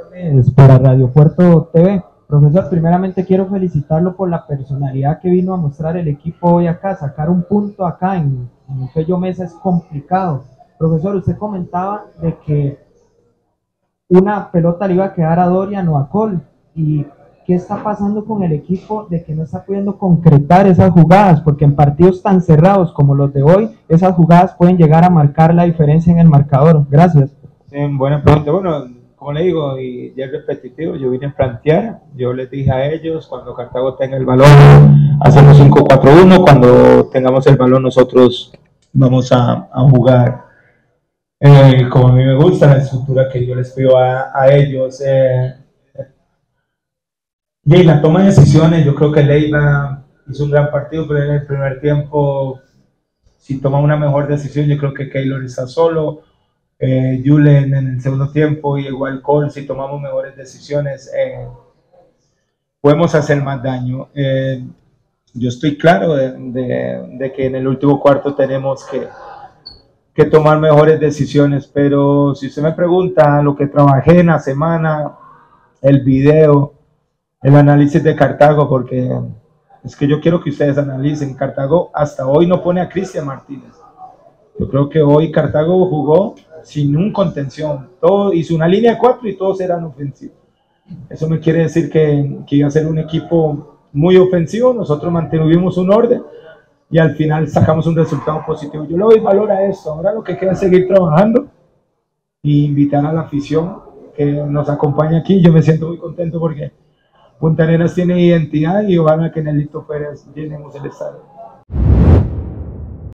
Es para Radio Puerto TV. Profesor, primeramente quiero felicitarlo por la personalidad que vino a mostrar el equipo hoy acá. Sacar un punto acá en Fello Mesa es complicado. Profesor, usted comentaba de que una pelota le iba a quedar a Dorian o a Cole. ¿Y qué está pasando con el equipo de que no está pudiendo concretar esas jugadas? Porque en partidos tan cerrados como los de hoy, esas jugadas pueden llegar a marcar la diferencia en el marcador. Gracias. Buena pregunta. Bueno, como le digo, y ya es repetitivo, yo vine a plantear, yo les dije a ellos, cuando Cartago tenga el balón, hacemos 5-4-1, cuando tengamos el balón nosotros vamos a jugar como a mí me gusta, la estructura que yo les pido a ellos. Y la toma de decisiones, yo creo que Leiva hizo un gran partido, pero en el primer tiempo, si toma una mejor decisión, yo creo que Keylor está solo. Julen en el segundo tiempo y igual Cole, si tomamos mejores decisiones, podemos hacer más daño. Yo estoy claro de que en el último cuarto tenemos que tomar mejores decisiones, pero si usted me pregunta lo que trabajé en la semana, el video, el análisis de Cartago, porque es que yo quiero que ustedes analicen. Cartago hasta hoy no pone a Cristian Martínez. Yo creo que hoy Cartago jugó sin un contención, todo hizo una línea de 4 y todos eran ofensivos. Eso me quiere decir que iba a ser un equipo muy ofensivo. Nosotros mantuvimos un orden y al final sacamos un resultado positivo. Yo le doy valor a esto. Ahora lo que queda es seguir trabajando y invitar a la afición que nos acompaña aquí. Yo me siento muy contento porque Punta Arenas tiene identidad y ojalá que Nelito Pérez llenemos el estadio.